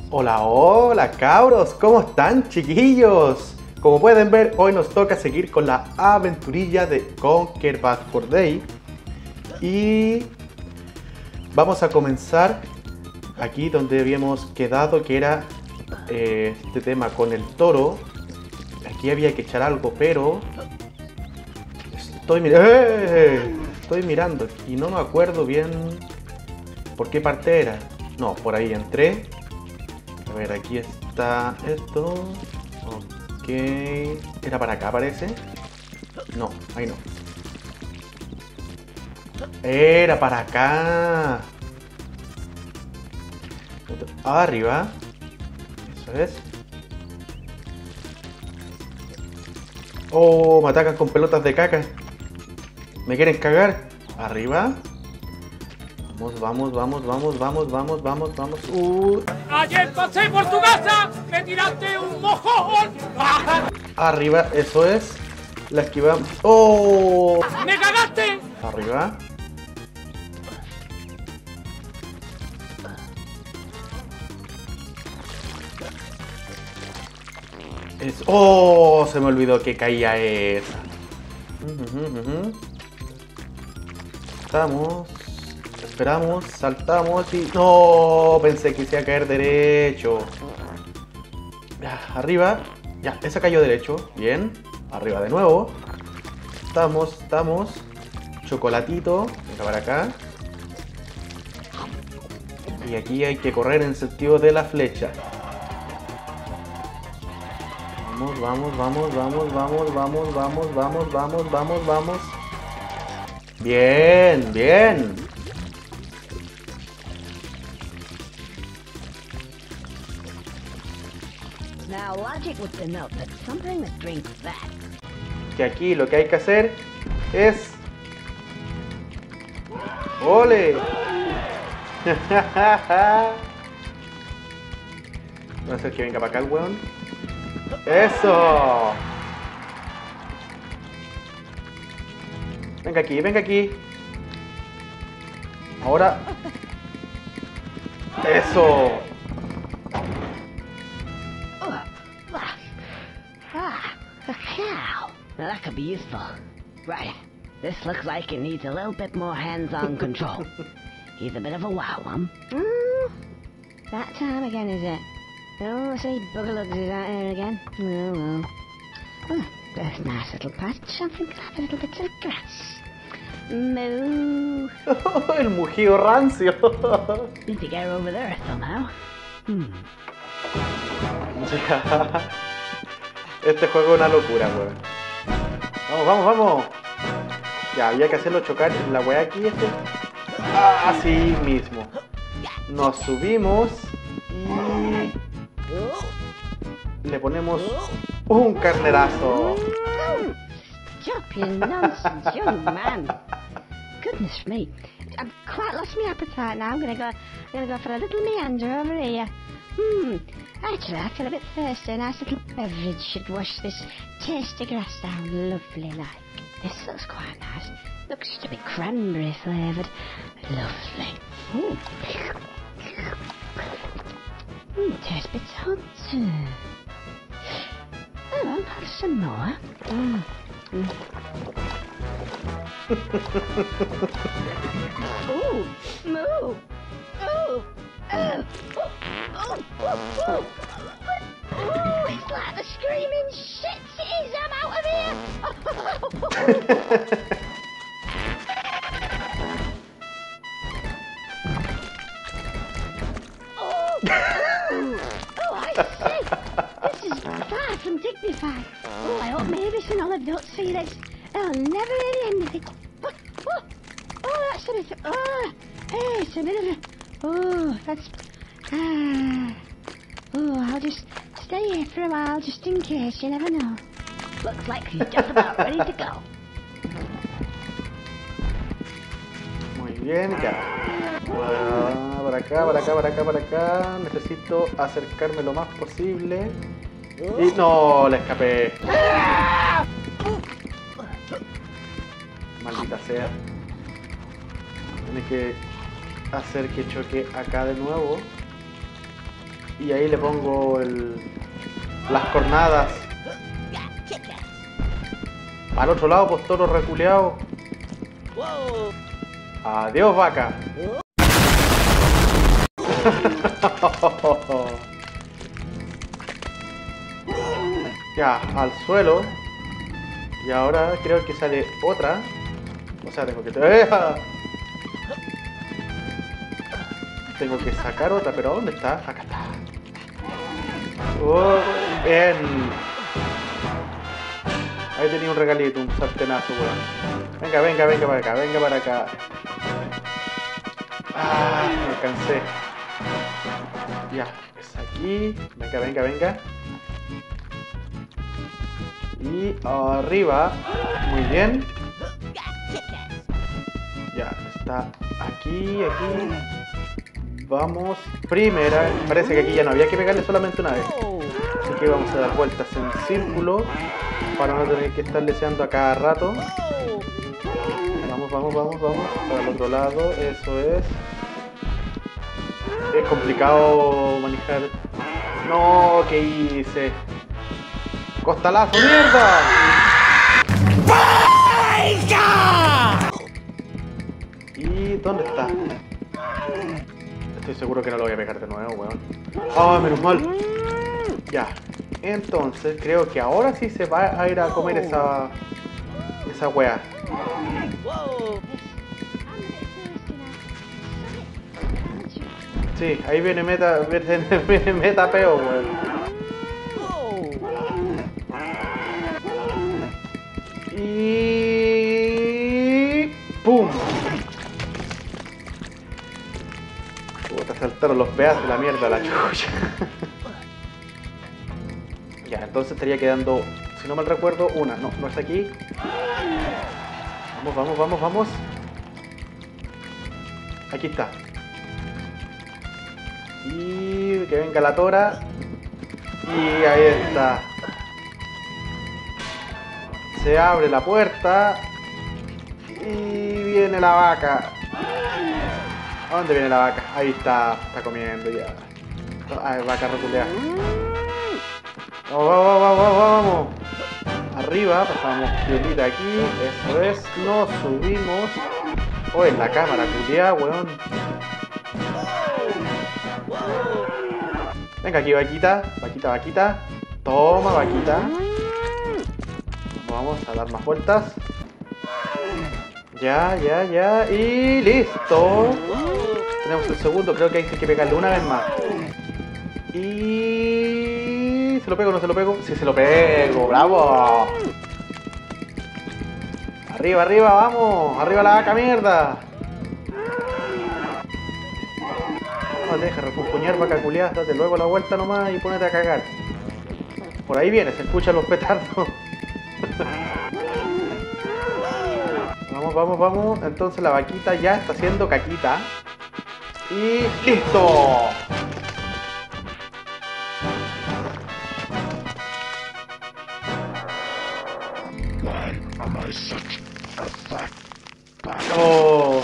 Hola, hola cabros, ¿cómo están chiquillos? Como pueden ver, hoy nos toca seguir con la aventurilla de Conquer Bad Fur Day. Y vamos a comenzar aquí donde habíamos quedado, que era este tema con el toro. Aquí había que echar algo, pero estoy mirando y no me acuerdo bien por qué parte era. No, por ahí entré. A ver, aquí está esto. Ok. ¿Era para acá, parece? No, ahí no. Era para acá. Arriba. Eso es. Oh, me atacan con pelotas de caca. ¿Me quieren cagar? Arriba. Vamos. Ayer pasé por tu casa, me tiraste un mojón. Arriba, eso es. La esquivamos. ¡Oh! ¡Me cagaste! Arriba. ¡Oh! Se me olvidó que caía esa. Estamos. Esperamos, saltamos y... ¡No! Pensé que se iba a caer derecho. Ya, arriba. Ya, esa cayó derecho. Bien. Arriba de nuevo. Estamos. Chocolatito. Venga para acá. Y aquí hay que correr en sentido de la flecha. Vamos. Bien. Now, logic would denote that something that drinks that. Que aquí lo que hay que hacer es... ¡Ole! No sé que venga para acá el weón. ¡Eso! Venga aquí. Ahora... ¡Eso! A cow. Now that could be useful. Right. This looks like it needs a little bit more hands-on control. He's a bit of a wild one. That time again, is it? Oh, I see buggerlugs is out here again. Oh, well. Oh, there's a nice little patch. I think I'll have a little bit of grass. Moo. El mugido rancio. Need to get her over there somehow. Este juego es una locura, weón. Vamos. Ya, había que hacerlo chocar la weá aquí, así mismo. Nos subimos y le ponemos un carnerazo. Stop your nonsense, young man. Goodness me. I've quite lost my appetite now. I'm gonna go for a little meander over here. Actually, I feel a bit thirsty. A nice little beverage should wash this tasty grass down lovely like. This looks quite nice. Looks to be cranberry flavoured. Lovely. Tastes a bit hot. Oh, I'll have some more. Ooh, moo. Oh, it's like the screaming shit cities. I'm out of here. Oh, I see. This is far from dignified. Oh, I hope Mavis and Olive don't see this. They'll never hear the end of it. Oh, that's a bit. Oh, hey, it's a bit of a. Oh, that's... Oh, I'll just stay here for a while, just in case, you never know. Looks like he's just about ready to go. Muy bien, ya. Para acá. Necesito acercarme lo más posible. Y no, le escapé. Maldita sea. Tiene que hacer que choque acá de nuevo. Y ahí le pongo las cornadas. Al otro lado, pues toro reculeado. Adiós, vaca. Ya, al suelo. Y ahora creo que sale otra. O sea, tengo que... Tengo que sacar otra, pero ¿dónde está? Acá está. Oh, bien. Ahí tenía un regalito, un sartenazo, weón. Venga, venga, venga para acá, venga para acá. Ah, me cansé. Ya, es aquí. Venga, venga, venga. Y arriba. Muy bien. Ya, está aquí, aquí. Vamos. Primera. Parece que aquí ya no había que pegarle solamente una vez. Así que vamos a dar vueltas en círculo para no tener que estar leseando a cada rato. Vamos, vamos, vamos, vamos. Para el otro lado, eso es. Es complicado manejar. No, ¿qué hice? ¡Costalazo, mierda! ¿Y dónde está? Estoy seguro que no lo voy a pegar de nuevo, weón. ¡Ah, menos mal! Ya. Entonces, creo que ahora sí se va a ir a comer esa wea. Sí, ahí viene viene meta peo, weón. Y... ¡pum! Puta, saltaron los pedazos de la mierda a la chucha. Ya, entonces estaría quedando, si no mal recuerdo, una. No, no es aquí. Vamos, vamos, vamos, vamos. Aquí está. Y que venga la tora. Y ahí está. Se abre la puerta. Y viene la vaca. ¿A dónde viene la vaca? Ahí está. Está comiendo ya. Ay, vaca rotuleada. Vamos, vamos, vamos, vamos, vamos. Arriba, pasamos piolita aquí. Eso es. Nos subimos. Oh, en la cámara, culiada, weón. Venga aquí, vaquita. Vaquita, vaquita. Toma, vaquita. Vamos a dar más vueltas. Ya, ya, ya. Y listo. Tenemos el segundo. Creo que hay que pegarle una vez más. Y... ¿se lo pego o no se lo pego? Sí, se lo pego. ¡Bravo! Arriba, arriba, vamos. Arriba la vaca, mierda. No, deja refunfuñar, vaca culiada. Date luego la vuelta nomás y ponete a cagar. Por ahí viene, se escuchan los petardos. Vamos, vamos, vamos. Entonces la vaquita ya está haciendo caquita. Y ¡listo! Oh.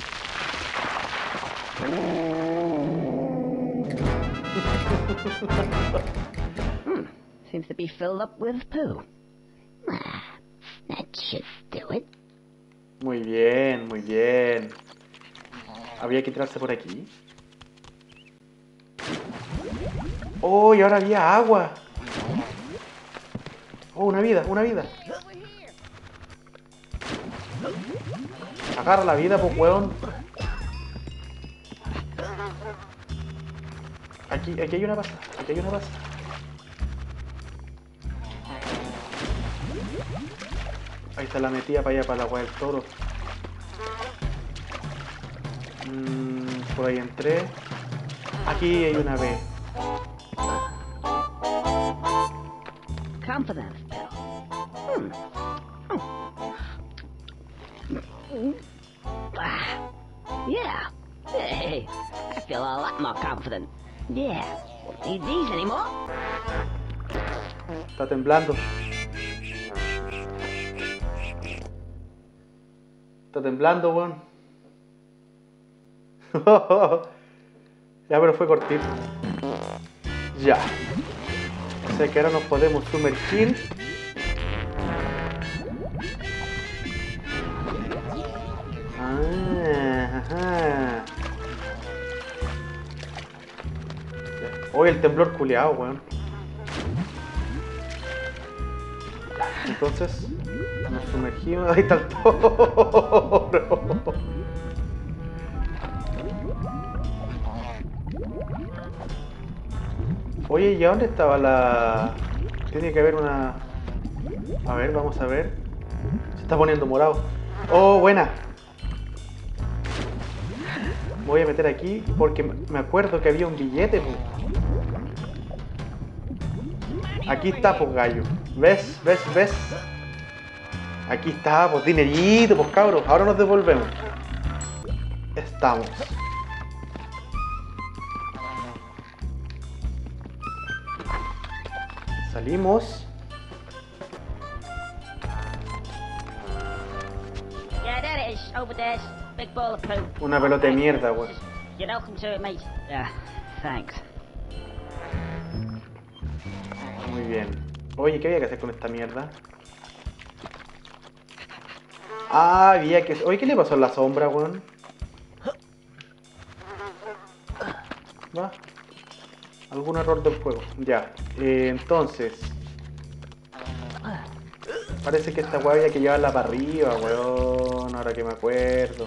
Seems to be filled up with poo. That should do it. Muy bien, muy bien. Había que tirarse por aquí. Oh, y ahora había agua. Oh, una vida, una vida. Agarra la vida, pues, weón. Aquí hay una pasa, aquí hay una pasa. Ahí está la metida para allá, para la agua del toro. Por ahí entré. Aquí hay una B. Confidence pill. Yeah. Hey, I feel a lot more confident. Yeah. Won't need these anymore. Está temblando. Está temblando, weón. Ya, pero fue cortito. Ya. O sea que ahora nos podemos sumergir. Ah, ajá. Hoy el temblor culiao, weón. Entonces, nos sumergimos. Ahí está el toro. Oye, ¿y a dónde estaba la...? Tiene que haber una... A ver, vamos a ver. Se está poniendo morado. Oh, buena. Voy a meter aquí porque me acuerdo que había un billete, po. Aquí está, pues, gallo. ¿Ves? ¿Ves? ¿Ves? Aquí está, pues, dinerito, pues, cabros. Ahora nos devolvemos. Estamos. Salimos. Yeah, there it is. Over there. Big ball of poo. Una pelota de mierda, weón. You're welcome to it, mate. Yeah, thanks. Muy bien. Oye, ¿qué había que hacer con esta mierda? Ah, había que... Oye, ¿qué le pasó a la sombra, weón? ¿Va? Algún error del juego. Ya. Entonces... Parece que esta weá había que llevarla para arriba, weón. Ahora que me acuerdo.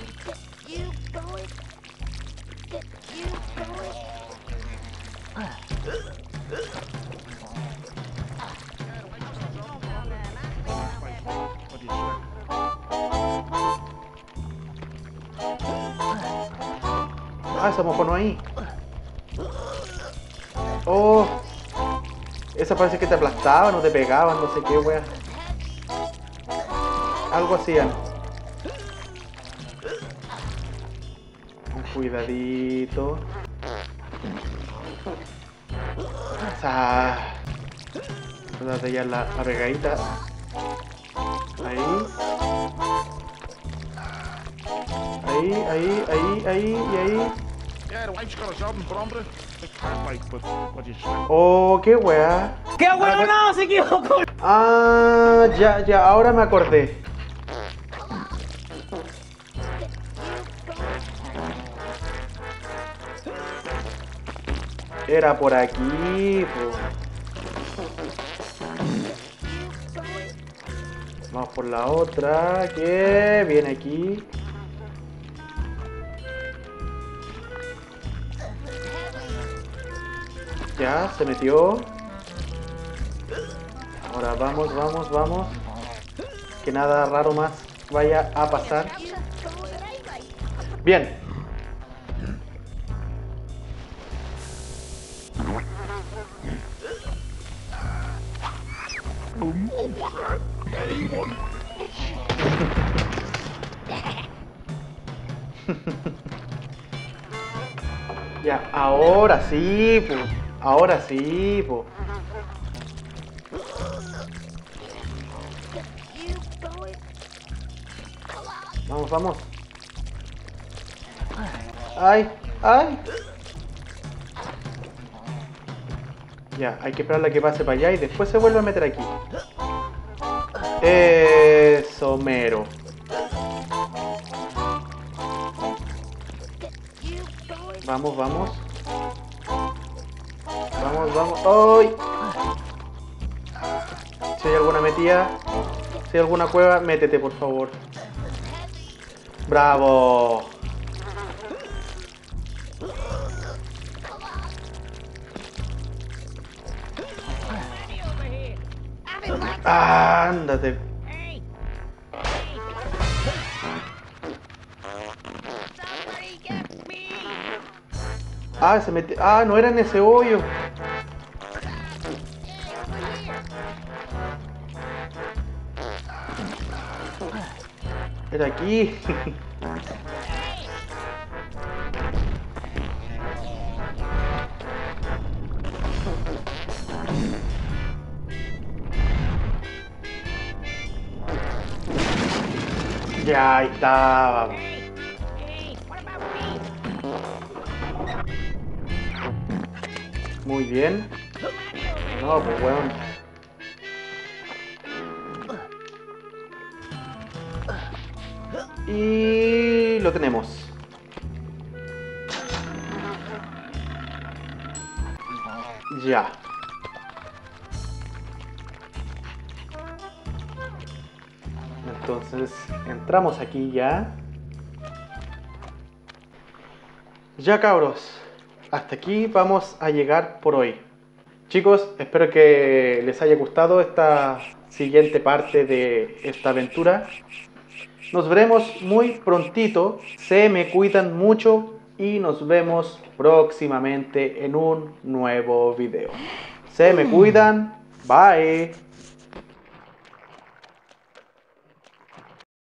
Ah, ese mojono ahí. Oh. Esa parece que te aplastaban o te pegaban, no sé qué, wea. Algo hacían. Cuidadito. Trata de ya la pegadita. Ahí. Ahí y ahí. Oh, qué wea. ¡Qué bueno no! ¡Se equivocó! Ah, ya, ahora me acordé. Era por aquí, po. Vamos por la otra, que viene aquí. Ya, se metió. Ahora vamos. Que nada raro más vaya a pasar. Bien. Ya, ahora sí, po. Ahora sí, po. Vamos. ¡Ay! Ya, hay que esperar a que pase para allá y después se vuelve a meter aquí. Eso, mero. Vamos. ¡Ay! Si hay alguna metida, si hay alguna cueva, métete, por favor. ¡Bravo! Ándate. Se metió. No era en ese hoyo. Era aquí. Ya, ahí estaba. Muy bien. No, pues weón. Y lo tenemos. Ya. Entonces, entramos aquí ya. Ya cabros, hasta aquí vamos a llegar por hoy. Chicos, espero que les haya gustado esta siguiente parte de esta aventura. Nos veremos muy prontito, se me cuidan mucho y nos vemos próximamente en un nuevo video. Se me cuidan, bye.